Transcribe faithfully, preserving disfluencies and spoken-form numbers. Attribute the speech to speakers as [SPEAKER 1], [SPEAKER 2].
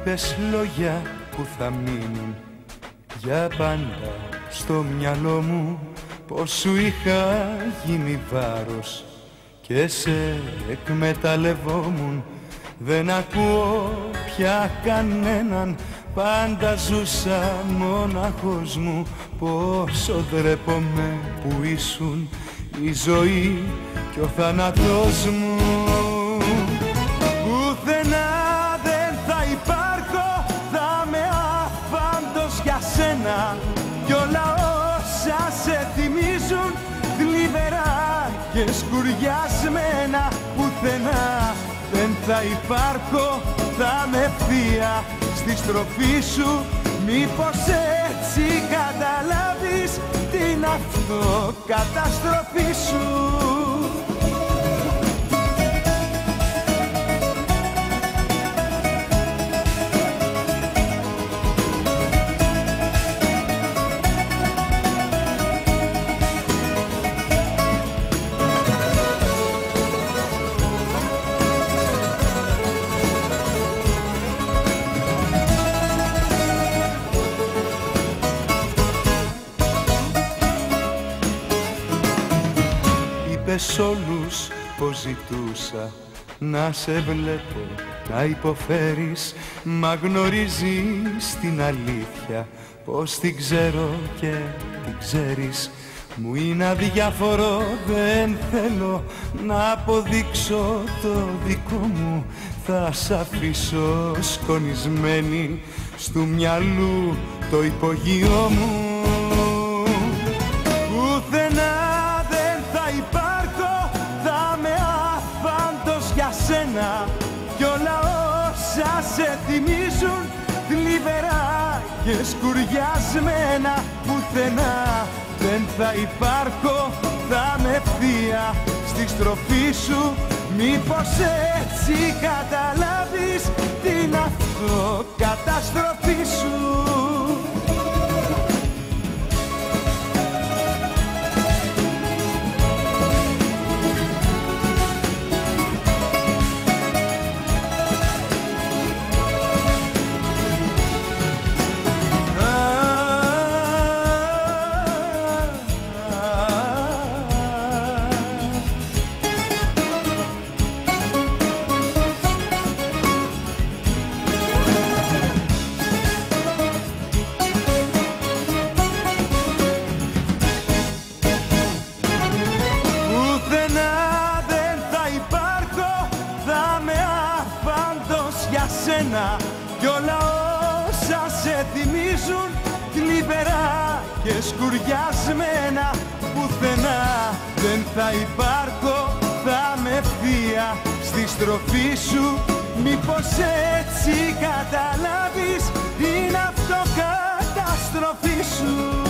[SPEAKER 1] είπες λόγια που θα μείνουν για πάντα στο μυαλό μου, πως σου είχα γίνει βάρος και σε εκμεταλλευόμουν. Δεν ακούω πια κανέναν, πάντα ζούσα μόναχος μου. Πόσο ντρέπομαι που ήσουν η ζωή κι ο θάνατός μου. Πουθενά δεν θα υπάρχω, θα με άφαντος για σένα κι όλα όσα σε θυμίζουν θλιβερά και σκουριασμένα. Πουθενά δεν θα υπάρχω, θα με ευθεία στη στροφή σου. Μήπως έτσι καταλάβεις την αυτοκαταστροφή σου. Είπες όλους πως ζητούσα να σε βλέπω να υποφέρεις, μα γνωρίζεις την αλήθεια πως την ξέρω και την ξέρεις. Μου είναι αδιάφορο, δεν θέλω να αποδείξω το δικό μου. Θα σ' αφήσω σκονισμένη στου μυαλού το υπογείο μου. Πουθενά δεν θα υπάρχω, θα με άφαντος για σένα κι όλα όσα σε θυμίζουν θλιβερά και σκουριασμένα. Πουθενά δεν θα υπάρχω, θα με ευθεία στη στροφή σου. Μήπως έτσι καταλάβεις την αυτοκαταστροφή σου. Κι όλα όσα σε θυμίζουν θλιβερά και σκουριασμένα. Πουθενά δεν θα υπάρχω, θα με ευθεία στη στροφή σου. Μήπως έτσι καταλάβεις την αυτοκαταστροφή σου.